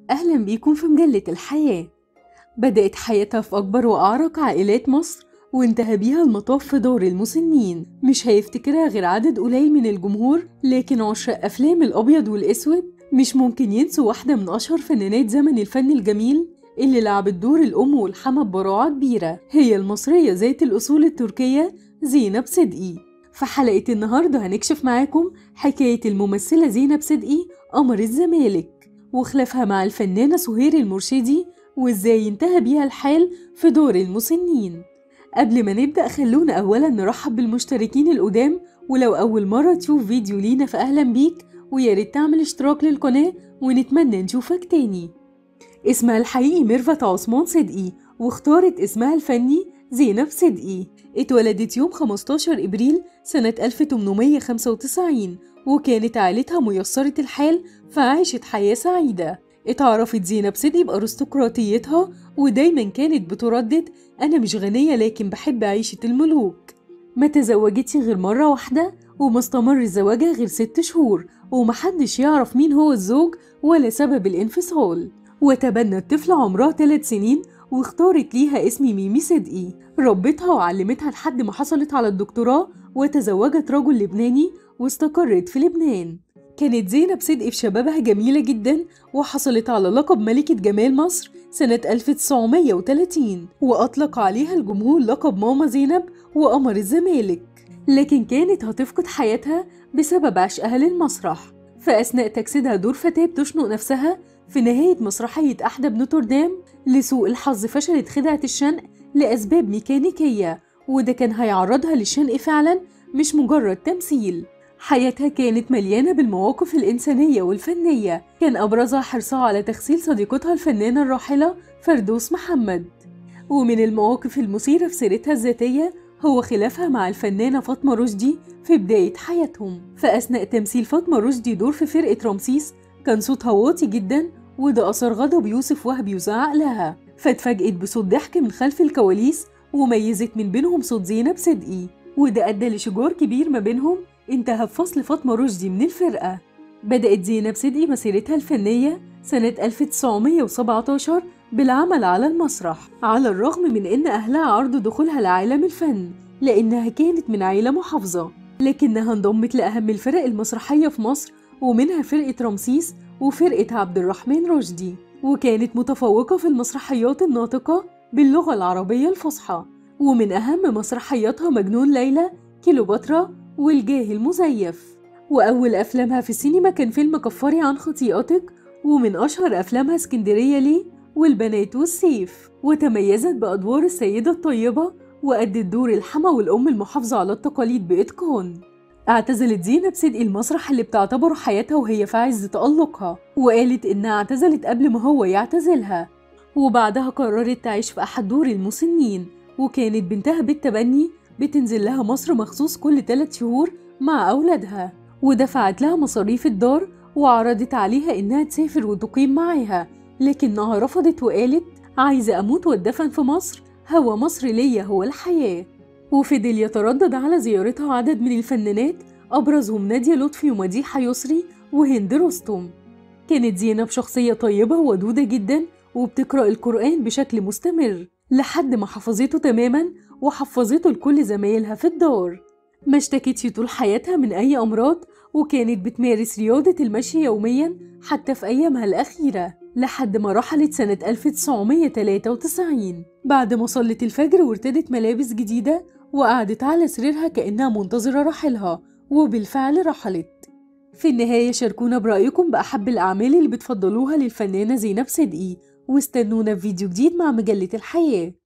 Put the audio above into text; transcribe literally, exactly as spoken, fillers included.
أهلا بيكم في مجلة الحياة. بدأت حياتها في أكبر وأعرق عائلات مصر، وانتهى بيها المطاف في دار المسنين. مش هيفتكرها غير عدد قليل من الجمهور، لكن عشاق أفلام الأبيض والأسود مش ممكن ينسوا واحدة من أشهر فنانات زمن الفن الجميل اللي لعبت دور الأم والحما ببراعة كبيرة. هي المصرية ذات الأصول التركية زينب صدقي. في حلقة النهاردة هنكشف معاكم حكاية الممثلة زينب صدقي قمر الزمالك، وخلافها مع الفنانة سهير المرشدي، وإزاي انتهى بيها الحال في دور المسنين. قبل ما نبدأ خلونا أولا نرحب بالمشتركين القدام، ولو أول مرة تشوف فيديو لينا فأهلا بيك، وياريت تعمل اشتراك للقناة ونتمنى نشوفك تاني. اسمها الحقيقي ميرفت عثمان صدقي، واختارت اسمها الفني زينب صدقي. اتولدت يوم خمستاشر إبريل سنة ألف وتمنمية وخمسة وتسعين، وكانت عائلتها ميسرة الحال فعاشت حياة سعيدة. اتعرفت زينب صدقي بأرستقراطيتها، ودايما كانت بتردد أنا مش غنية لكن بحب عيشة الملوك. ما تزوجتش غير مرة واحدة، وما استمر زواجها غير ست شهور، ومحدش يعرف مين هو الزوج ولا سبب الانفصال. وتبنت طفلة عمرها ثلاث سنين، واختارت ليها اسم ميمي صدقي. ربتها وعلمتها لحد ما حصلت على الدكتوراه، وتزوجت رجل لبناني واستقرت في لبنان. كانت زينب صدقي في شبابها جميلة جدا، وحصلت على لقب ملكة جمال مصر سنة ألف وتسعمية وتلاتين، وأطلق عليها الجمهور لقب ماما زينب وقمر الزمالك. لكن كانت هتفقد حياتها بسبب عشقها للمسرح. فأثناء تجسيدها دور فتاة بتشنق نفسها في نهاية مسرحية أحدب نوتردام، لسوء الحظ فشلت خدعة الشنق لأسباب ميكانيكية، وده كان هيعرضها للشنق فعلا مش مجرد تمثيل. حياتها كانت مليانة بالمواقف الإنسانية والفنية، كان أبرزها حرصها على تغسيل صديقتها الفنانة الراحلة فردوس محمد. ومن المواقف المثيرة في سيرتها الذاتية هو خلافها مع الفنانة فاطمة رشدي في بداية حياتهم. فأثناء تمثيل فاطمة رشدي دور في فرقة رمسيس كان صوتها واطي جدا، وده أثار غضب يوسف وهبي وزعق لها، فاتفاجئت بصوت ضحك من خلف الكواليس وميزت من بينهم صوت زينب صدقي، وده أدى لشجار كبير ما بينهم انتهى بفصل فاطمة رشدي من الفرقة. بدأت زينب صدقي مسيرتها الفنية سنة ألف وتسعمية وسبعتاشر بالعمل على المسرح، على الرغم من أن أهلها عرضوا دخولها لعالم الفن لأنها كانت من عائلة محافظة، لكنها انضمت لأهم الفرق المسرحية في مصر، ومنها فرقة رمسيس وفرقة عبد الرحمن رشدي، وكانت متفوقة في المسرحيات الناطقة باللغة العربية الفصحى. ومن أهم مسرحياتها مجنون ليلى، كيلوباترا، والجاه المزيف. وأول أفلامها في السينما كان فيلم كفاري عن خطيئتك، ومن أشهر أفلامها اسكندرية ليه والبنات والسيف. وتميزت بأدوار السيدة الطيبة، وأدت دور الحما والأم المحافظة على التقاليد بإتقان. اعتزلت زينب صدقي المسرح اللي بتعتبره حياتها وهي في عز تألقها، وقالت إنها اعتزلت قبل ما هو يعتزلها. وبعدها قررت تعيش في أحد دور المسنين، وكانت بنتها بالتبني بتنزل لها مصر مخصوص كل ثلاث شهور مع أولادها، ودفعت لها مصاريف الدار، وعرضت عليها إنها تسافر وتقيم معاها، لكنها رفضت وقالت عايزة أموت واتدفن في مصر، هو مصر ليا هو الحياة. وفضل يتردد على زيارتها عدد من الفنانات، أبرزهم نادية لطفي ومديحة يسري وهند رستم. كانت زينب شخصية طيبة ودودة جدا، وبتقرأ القرآن بشكل مستمر لحد ما حفظته تماما وحفظته لكل زمايلها في الدار. ما اشتكتش طول حياتها من أي أمراض، وكانت بتمارس رياضة المشي يوميا حتى في أيامها الأخيرة، لحد ما رحلت سنة ألف وتسعمية وتلاتة وتسعين بعد ما صلت الفجر وارتدت ملابس جديدة، وقعدت على سريرها كأنها منتظرة رحلها، وبالفعل رحلت. في النهاية شاركونا برأيكم بأحب الأعمال اللي بتفضلوها للفنانة زينب صدقي، واستنونا في فيديو جديد مع مجلة الحياة.